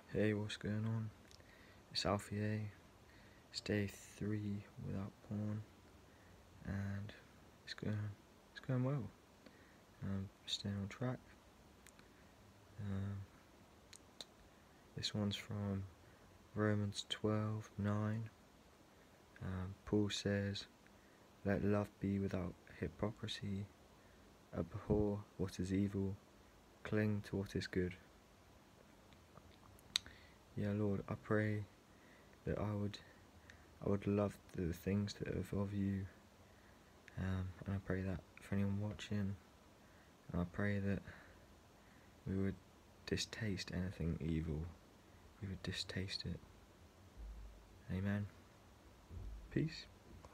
Hey, what's going on? It's Alfie A. It's day 3 without porn, and it's going well. Staying on track. This one's from Romans 12:9. Paul says, "Let love be without hypocrisy. Abhor what is evil. Cling to what is good." Yeah, Lord, I pray that I would love the things that are of you, and I pray that for anyone watching, and I pray that we would distaste anything evil. We would distaste it. Amen. Peace.